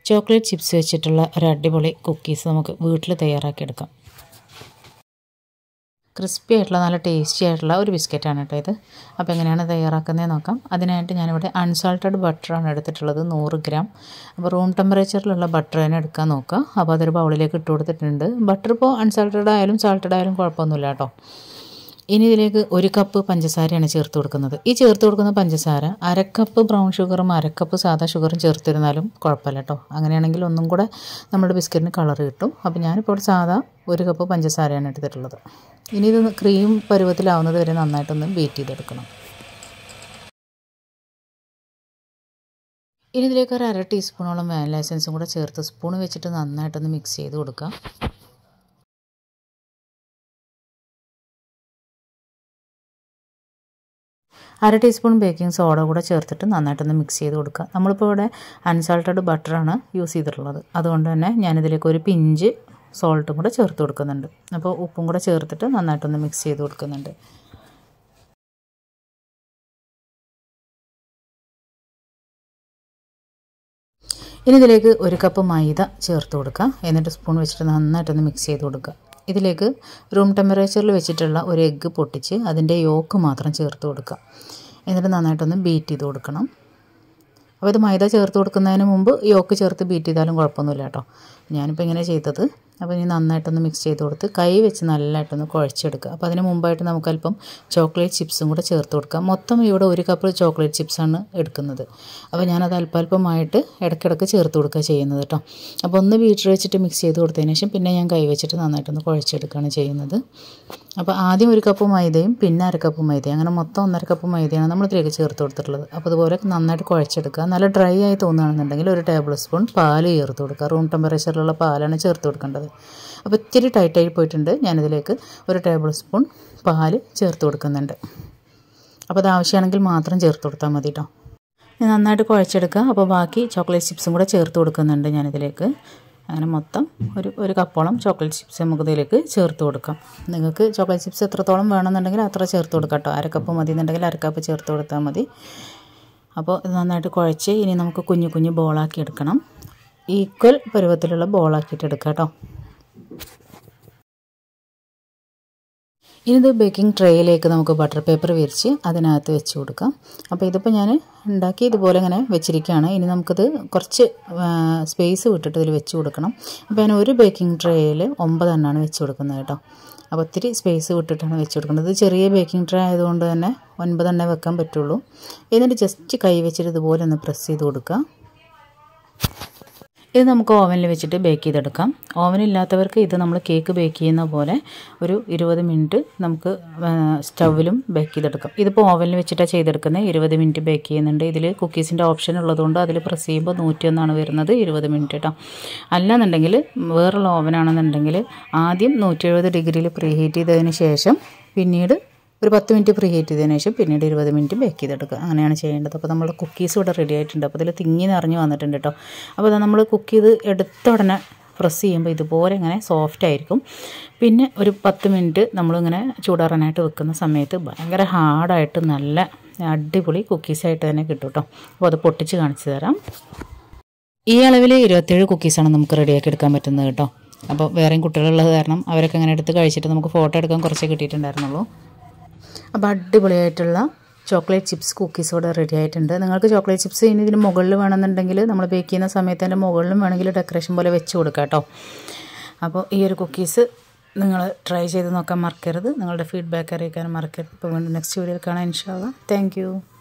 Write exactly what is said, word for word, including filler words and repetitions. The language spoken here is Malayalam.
ചോക്ലേറ്റ് ചിപ്സ് വെച്ചിട്ടുള്ള ഒരു അടിപൊളി കുക്കീസ് നമുക്ക് വീട്ടിൽ തയ്യാറാക്കിയെടുക്കാം. ക്രിസ്പി ആയിട്ടുള്ള നല്ല ടേസ്റ്റി ആയിട്ടുള്ള ഒരു ബിസ്ക്കറ്റാണ് കേട്ടോ ഇത്. അപ്പോൾ എങ്ങനെയാണ് തയ്യാറാക്കുന്നത് നോക്കാം. അതിനായിട്ട് ഞാനിവിടെ അൺസാൾട്ടഡ് ബട്ടറാണ് എടുത്തിട്ടുള്ളത്, നൂറ് ഗ്രാം. അപ്പോൾ റൂം ടെമ്പറേച്ചറിലുള്ള ബട്ടർ തന്നെ എടുക്കാൻ നോക്കുക. അപ്പോൾ അതൊരു ബൗളിലേക്ക് ഇട്ട് കൊടുത്തിട്ടുണ്ട്. ബട്ടർ ഇപ്പോൾ അൺസാൾട്ടഡ് ആയാലും സാൾട്ടഡ് ആയാലും കുഴപ്പമൊന്നുമില്ല കേട്ടോ. ഇനി ഇതിലേക്ക് ഒരു കപ്പ് പഞ്ചസാരയാണ് ചേർത്ത് കൊടുക്കുന്നത്. ഈ ചേർത്ത് കൊടുക്കുന്ന പഞ്ചസാര അരക്കപ്പ് ബ്രൗൺ ഷുഗറും അരക്കപ്പ് സാധാ ഷുഗറും ചേർത്തിരുന്നാലും കുഴപ്പമില്ല കേട്ടോ. അങ്ങനെയാണെങ്കിൽ ഒന്നും കൂടെ നമ്മുടെ ബിസ്ക്കറ്റിന് കളർ കിട്ടും. അപ്പോൾ ഞാനിപ്പോൾ ഇവിടെ സാധാ ഒരു കപ്പ് പഞ്ചസാരയാണ് എടുത്തിട്ടുള്ളത്. ഇനി ഇത് ക്രീം പരുവത്തിലാവുന്നത് വരെ നന്നായിട്ടൊന്ന് ബീറ്റ് ചെയ്തെടുക്കണം. ഇനി ഇതിലേക്ക് ഒരു അര ടീസ്പൂണോളം വാനില എസൻസും കൂടെ ചേർത്ത് സ്പൂൺ വെച്ചിട്ട് നന്നായിട്ടൊന്ന് മിക്സ് ചെയ്ത് കൊടുക്കാം. അര ടീസ്പൂൺ ബേക്കിംഗ് സോഡ കൂടെ ചേർത്തിട്ട് നന്നായിട്ടൊന്ന് മിക്സ് ചെയ്ത് കൊടുക്കുക. നമ്മളിപ്പോൾ ഇവിടെ അൺസാൾട്ടഡ് ബട്ടറാണ് യൂസ് ചെയ്തിട്ടുള്ളത്, അതുകൊണ്ട് തന്നെ ഞാനിതിലേക്ക് ഒരു പിഞ്ച് സോൾട്ടും കൂടെ ചേർത്ത് കൊടുക്കുന്നുണ്ട്. അപ്പോൾ ഉപ്പും കൂടെ ചേർത്തിട്ട് നന്നായിട്ടൊന്ന് മിക്സ് ചെയ്ത് കൊടുക്കുന്നുണ്ട്. ഇനി ഇതിലേക്ക് ഒരു കപ്പ് മൈദ ചേർത്ത് കൊടുക്കുക. എന്നിട്ട് സ്പൂൺ വെച്ചിട്ട് നന്നായിട്ടൊന്ന് മിക്സ് ചെയ്ത് കൊടുക്കുക. ഇതിലേക്ക് റൂം ടെമ്പറേച്ചറിൽ വെച്ചിട്ടുള്ള ഒരു എഗ്ഗ് പൊട്ടിച്ച് അതിൻ്റെ യോക്ക് മാത്രം ചേർത്ത് കൊടുക്കുക. എന്നിട്ട് നന്നായിട്ടൊന്ന് ബീറ്റ് ചെയ്ത് കൊടുക്കണം. അപ്പോൾ ഇത് മൈദ ചേർത്ത് കൊടുക്കുന്നതിന് മുമ്പ് യോക്ക് ചേർത്ത് ബീറ്റ് ചെയ്താലും കുഴപ്പമൊന്നുമില്ല കേട്ടോ. ഞാനിപ്പോൾ ഇങ്ങനെ ചെയ്തത്. അപ്പോൾ ഇനി നന്നായിട്ടൊന്ന് മിക്സ് ചെയ്ത് കൊടുത്ത് കൈ വെച്ച് നല്ലതായിട്ടൊന്ന് കുഴച്ചെടുക്കുക. അപ്പോൾ അതിന് മുമ്പായിട്ട് നമുക്കല്പം ചോക്ലേറ്റ് ചിപ്സും കൂടെ ചേർത്ത് കൊടുക്കാം. മൊത്തം ഇവിടെ ഒരു കപ്പ് ചോക്ലേറ്റ് ചിപ്സാണ് എടുക്കുന്നത്. അപ്പോൾ ഞാനത് അല്പാൽപ്പമായിട്ട് ഇടയ്ക്കിടയ്ക്ക് ചേർത്ത് കൊടുക്കുക ചെയ്യുന്നത് കേട്ടോ. അപ്പോൾ ഒന്ന് ബീറ്റർ വെച്ചിട്ട് മിക്സ് ചെയ്ത് കൊടുത്തതിന് ശേഷം പിന്നെ ഞാൻ കൈ വെച്ചിട്ട് നന്നായിട്ടൊന്ന് കുഴച്ചെടുക്കുകയാണ് ചെയ്യുന്നത്. അപ്പോൾ ആദ്യം ഒരു കപ്പ് മൈദയും പിന്നെ അര കപ്പ് മൈദയും, അങ്ങനെ മൊത്തം ഒന്നര കപ്പ് മൈദയാണ് നമ്മൾ ഇതിലേക്ക് ചേർത്ത് കൊടുത്തിട്ടുള്ളത്. അപ്പോൾ അതുപോലെ നന്നായിട്ട് കുഴച്ചെടുക്കുക. നല്ല ഡ്രൈ ആയി തോന്നുകയാണെന്നുണ്ടെങ്കിൽ ഒരു ടേബിൾ സ്പൂൺ പാല് ചേർത്ത് കൊടുക്കുക. റൂം ടെമ്പറേച്ചറിലുള്ള പാലാണ് ചേർത്ത് കൊടുക്കേണ്ടത്. അപ്പോൾ ഇത്തിരി ടൈറ്റായി പോയിട്ടുണ്ട്. ഞാനിതിലേക്ക് ഒരു ടേബിൾ സ്പൂൺ പാല് ചേർത്ത് കൊടുക്കുന്നുണ്ട്. അപ്പോൾ അത് ആവശ്യമാണെങ്കിൽ മാത്രം ചേർത്ത് കൊടുത്താൽ മതി കേട്ടോ. നന്നായിട്ട് കുഴച്ചെടുക്കുക. അപ്പോൾ ബാക്കി ചോക്ലേറ്റ് ചിപ്സും കൂടെ ചേർത്ത് കൊടുക്കുന്നുണ്ട് ഞാനിതിലേക്ക്. അങ്ങനെ മൊത്തം ഒരു ഒരു കപ്പോളം ചോക്ലേറ്റ് ചിപ്സ് നമുക്ക് ഇതിലേക്ക് ചേർത്ത് കൊടുക്കാം. നിങ്ങൾക്ക് ചോക്ലേറ്റ് ചിപ്സ് എത്രത്തോളം വേണമെന്നുണ്ടെങ്കിൽ അത്ര ചേർത്ത് കൊടുക്കാം കേട്ടോ. അരക്കപ്പ് മതി എന്നുണ്ടെങ്കിൽ അരക്കപ്പ് ചേർത്ത് കൊടുത്താൽ മതി. അപ്പോൾ ഇത് നന്നായിട്ട് കുഴച്ച് ഇനി നമുക്ക് കുഞ്ഞു കുഞ്ഞു ബോളാക്കി എടുക്കണം. ഈക്വൽ പരുവത്തിലുള്ള ബോളാക്കിയിട്ട് എടുക്കാം കേട്ടോ. ഇനി ഇത് ബേക്കിംഗ് ട്രേയിലേക്ക് നമുക്ക് ബട്ടർ പേപ്പർ വിരിച്ച് അതിനകത്ത് വെച്ച് കൊടുക്കാം. അപ്പോൾ ഇതിപ്പോൾ ഞാൻ ഉണ്ടാക്കി ഇതുപോലെ ഇങ്ങനെ വെച്ചിരിക്കുകയാണ്. ഇനി നമുക്കിത് കുറച്ച് സ്പേസ് വിട്ടിട്ട് ഇതിൽ വെച്ച് കൊടുക്കണം. അപ്പോൾ ഞാൻ ഒരു ബേക്കിംഗ് ട്രേയിൽ ഒമ്പതെണ്ണമാണ് വെച്ച് കൊടുക്കുന്നത് കേട്ടോ. അപ്പോൾ ഒത്തിരി സ്പേസ് വിട്ടിട്ടാണ് വെച്ച് കൊടുക്കുന്നത്. ചെറിയ ബേക്കിംഗ് ട്രേ ആയതുകൊണ്ട് തന്നെ ഒൻപതെണ്ണേ വെക്കാൻ പറ്റുള്ളൂ. എന്നിട്ട് ജസ്റ്റ് കൈ വെച്ചിട്ട് ഇതുപോലെ ഒന്ന് പ്രസ് ചെയ്ത് കൊടുക്കുക. ഇത് നമുക്ക് ഓവനിൽ വെച്ചിട്ട് ബേക്ക് ചെയ്തെടുക്കാം. ഓവനില്ലാത്തവർക്ക് ഇത് നമ്മൾ കേക്ക് ബേക്ക് ചെയ്യുന്ന പോലെ ഒരു ഇരുപത് മിനിറ്റ് നമുക്ക് സ്റ്റൗവിലും ബേക്ക് ചെയ്തെടുക്കാം. ഇതിപ്പോൾ ഓവനിൽ വെച്ചിട്ടാണ് ചെയ്തെടുക്കുന്നത്. ഇരുപത് മിനിറ്റ് ബേക്ക് ചെയ്യുന്നുണ്ട്. ഇതിൽ കുക്കീസിൻ്റെ ഓപ്ഷൻ ഉള്ളതുകൊണ്ട് അതിൽ പ്രസ് ചെയ്യുമ്പോൾ നൂറ്റിയൊന്നാണ് വരുന്നത്, ഇരുപത് മിനിറ്റ് കേട്ടോ. അല്ലാന്നുണ്ടെങ്കിൽ വേറുള്ള ഓവനാണെന്നുണ്ടെങ്കിൽ ആദ്യം നൂറ്റി എഴുപത് ഡിഗ്രിയിൽ പ്രീ ഹീറ്റ് ചെയ്തതിന് ശേഷം പിന്നീട് ഒരു പത്ത് മിനിറ്റ് പ്രീ ഹീറ്റ് ചെയ്തതിന് ശേഷം പിന്നീട് ഇരുപത് മിനിറ്റ് ബേക്ക് ചെയ്തെടുക്കുക. അങ്ങനെയാണ് ചെയ്യേണ്ടത്. അപ്പോൾ നമ്മുടെ കുക്കീസ് ഇവിടെ റെഡി ആയിട്ടുണ്ട്. അപ്പോൾ ഇതിൽ തിങ്ങി നിറഞ്ഞ് വന്നിട്ടുണ്ട് കേട്ടോ. അപ്പോൾ അത് നമ്മൾ കുക്ക് ചെയ്ത് എടുത്ത ഉടനെ പ്രസ് ചെയ്യുമ്പോൾ ഇതുപോലെ ഇങ്ങനെ സോഫ്റ്റ് ആയിരിക്കും. പിന്നെ ഒരു പത്ത് മിനിറ്റ് നമ്മളിങ്ങനെ ചൂടാറാനായിട്ട് വെക്കുന്ന സമയത്ത് ഭയങ്കര ഹാർഡായിട്ട് നല്ല അടിപൊളി കുക്കീസായിട്ട് തന്നെ കിട്ടും കേട്ടോ. അപ്പോൾ അത് പൊട്ടിച്ച് കാണിച്ചു തരാം. ഈ അളവിൽ ഇരുപത്തേഴ് കുക്കീസാണ് നമുക്ക് റെഡിയാക്കി എടുക്കാൻ പറ്റുന്നത് കേട്ടോ. അപ്പോൾ വേറെയും കുട്ടികളുള്ളത് കാരണം അവരൊക്കെ അങ്ങനെ എടുത്ത് കഴിച്ചിട്ട് നമുക്ക് ഫോട്ടോ എടുക്കാൻ കുറച്ചേ കിട്ടിയിട്ടുണ്ടായിരുന്നുള്ളൂ. അപ്പോൾ അടിപൊളിയായിട്ടുള്ള ചോക്ലേറ്റ് ചിപ്സ് കുക്കീസ് ഇവിടെ റെഡി ആയിട്ടുണ്ട്. നിങ്ങൾക്ക് ചോക്ലേറ്റ് ചിപ്സ് ഇനി ഇതിന് മുകളിൽ വേണമെന്നുണ്ടെങ്കിൽ നമ്മൾ ബേക്ക് ചെയ്യുന്ന സമയത്ത് അതിൻ്റെ മുകളിലും വേണമെങ്കിൽ ഡെക്കറേഷൻ പോലെ വെച്ച് കൊടുക്കാം കേട്ടോ. അപ്പോൾ ഈ ഒരു കുക്കീസ് നിങ്ങൾ ട്രൈ ചെയ്ത് നോക്കാൻ മറക്കരുത്. നിങ്ങളുടെ ഫീഡ്ബാക്ക് അറിയിക്കാനും മറക്കരുത്. അപ്പോൾ വീണ്ടും നെക്സ്റ്റ് വീഡിയോയിൽ കാണാം ഇൻഷാ അല്ലാഹ്. Thank you.